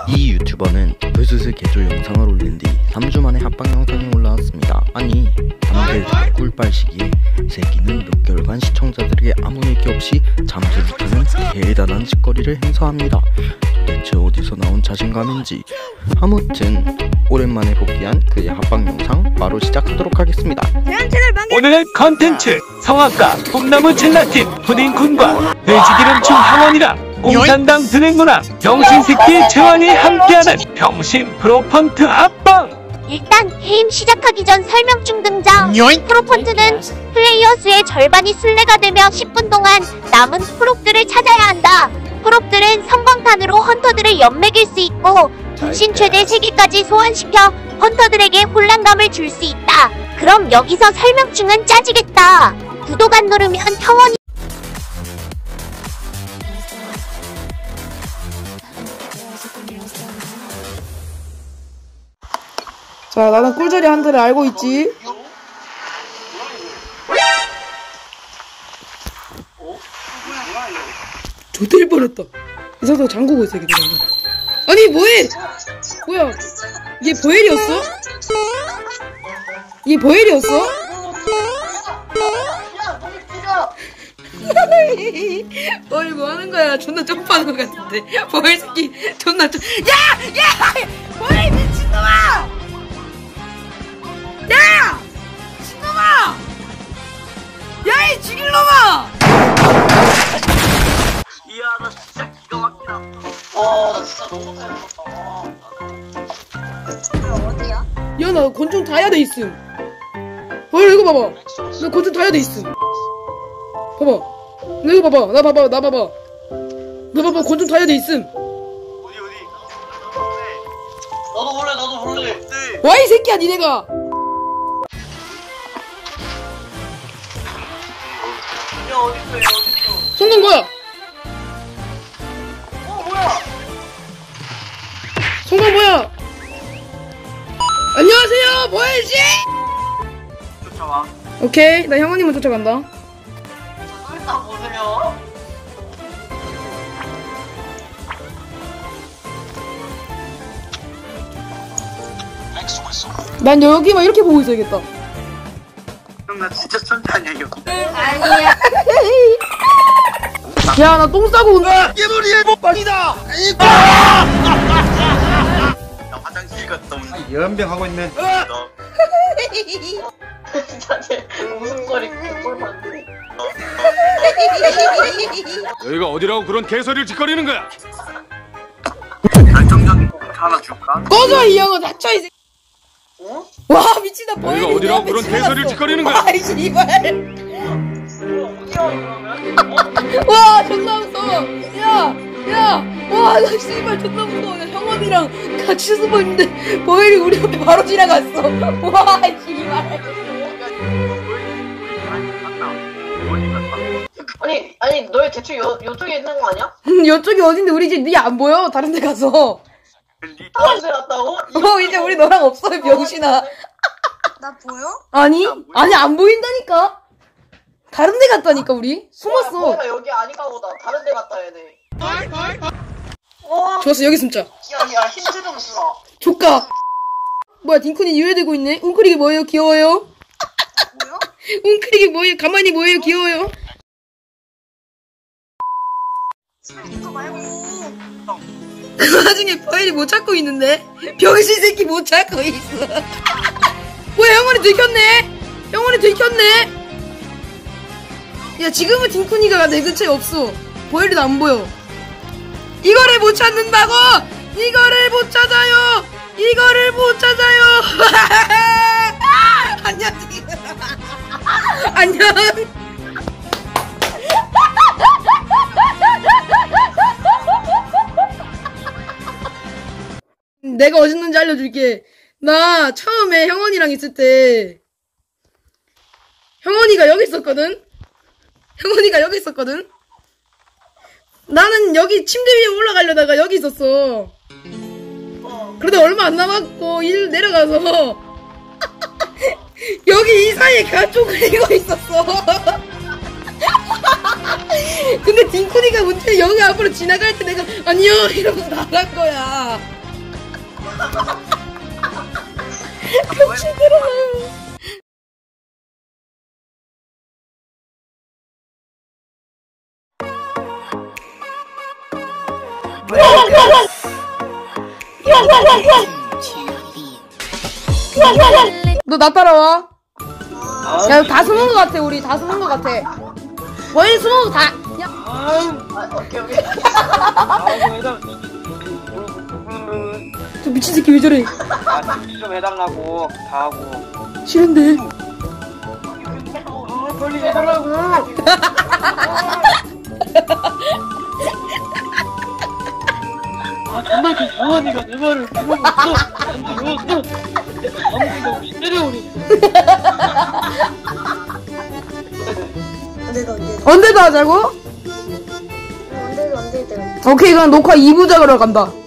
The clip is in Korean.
이 유튜버는 불스스 개조 영상을 올린 뒤 3주 만에 합방 영상이 올라왔습니다. 아니, 다들 꿀빨 시기에 새끼는 몇 개월간 시청자들에게 아무 얘기 없이 잠수부터는 대단한 짓거리를 행사합니다. 대체 어디서 나온 자신감인지. 아무튼 오랜만에 복귀한 그의 합방 영상 바로 시작하도록 하겠습니다. 오늘의 컨텐츠 성악가 꿈나무 젤라틴 푸딩쿤과 돼지기름충 형원이랑 공산당 드랭문화 병신새끼 재환이 함께하는 병신 프로펀트 합방. 일단 게임 시작하기 전 설명충 등장. 프로펀트는 플레이어 수의 절반이 순례가 되며 10분 동안 남은 프롭들을 찾아야 한다. 프롭들은 성광탄으로 헌터들을 연맥일 수 있고 분신 최대 3개까지 소환시켜 헌터들에게 혼란감을 줄 수 있다. 그럼 여기서 설명충은 짜지겠다. 구독 안 누르면 형원이 자, 나는 꿀자리 한 대를 알고 있지. 조될 뻔했다. 이 사람 잠그고 있어, 이게. 아니, 뭐해? 뭐야? 이게 보엘이었어? 이게 보엘이었어? 보엘 뭐 하는 거야? 존나 점프하는 것 같은데. 보엘 새끼 존나 야! 야! 보엘 미친놈아! 야! 미친놈아! 야, 이 죽일놈아! 이야, 나 진짜 기가 막히다. 나 진짜 너무 잘해봤다. 어디야? 야, 나 권총 다이아돼 있음. 이거 봐봐. 나 권총 다이아돼 있음. 봐봐. 나 이거 봐봐. 나 봐봐. 나 봐봐. 권총 다이아돼 있음. 어디? 나도 볼래. 네. 와, 이 새끼야, 니네가. 야, 어딨어? 성공 뭐야? 뭐야? 성공 뭐야? 안녕하세요, 뭐해지? 쫓아와. 오케이, 나 형원님은 쫓아간다. 일단 보세요. 난 여기만 이렇게 보고 있어야겠다. 형, 나 진짜 천재 아니야, 이거. 아니야. 야, 나 똥 싸고 온다. 예물이의 목방이다! 나 화장실 갔다 온다. 연병하고 있는 너. 진짜 쟤 무슨 소리 그걸 봤네. 여기가 어디라고 그런 개소리를 짓거리는 거야? 결정적인 힌트 하나 줄까? 꺼져, 이 형아. 닥쳐, 이 새끼. 어? 와, 미친다. 보엘이 여기가 어디라고 내 앞에 그런 지나갔어. 개소리를 짓거리는 거야? 와, 이 씨발. 어디야, 그러면? 와, 존나 무서워. 야. 와, 나 씨발 존나 무서워. 야, 형원이랑 같이 숨어있는데 보엘이 우리 앞에 바로 지나갔어. 와, 씨발. 아니, 너희 대충 요쪽에 있는 거 아니야? 이쪽이 어딘데? 우리 이제 니 안 보여. 다른 데 가서. 다른 데 갔다고? 이제 우리 너랑 없어, 병신아. 나 보여? 아니, 안 보인다니까. 다른 데 갔다니까, 우리. 숨었어. 뭐야, 여기 아닌가 보다. 다른 데 갔다 해야 돼. 좋았어, 여기 숨자. 야, 힌트 좀 주라. 조까. 뭐야, 딩쿤이 유해되고 있네. 웅크리기 뭐예요? 귀여워요? 뭐야? 웅크리기 뭐예요? 가만히 뭐예요? 귀여워요? 이거 말고. 그 와중에 파일이 못 찾고 있는데? 병신 새끼 못 찾고 있어. 뭐야, 형원이 들켰네? 야, 지금은 딩쿤이가 내 근처에 없어. 보엘이도 안 보여. 이거를 못 찾는다고! 이거를 못 찾아요! 안녕, 안녕. 내가 어딨는지 알려줄게. 나 처음에 형원이랑 있을 때 형원이가 여기 있었거든? 나는 여기 침대 위에 올라가려다가 여기 있었어. 그러다 얼마 안 남았고 일 내려가서 여기 이 사이에 가쪽 그리고 있었어. 근데 딩쿠니가 문제 여기 앞으로 지나갈 때 내가 안녕 이러면서 나간 거야. 같이 들어가요. 너 나 따라와. 야, 다 숨은 거 같아. 우리 다 숨은 거 같아. 거의 숨은 거 다. 야. 저 미친 새끼 왜 저래? 좀 해달라고 다 하고. 싫은데. 빨리 해달라고. 정말 그 정환이가 내 말을 들어봤어. 안 들어봤어. 아무도 없이 때려오니. 언제도 하자고? 언제든. 오케이, 그럼 녹화 2부 작으러 간다.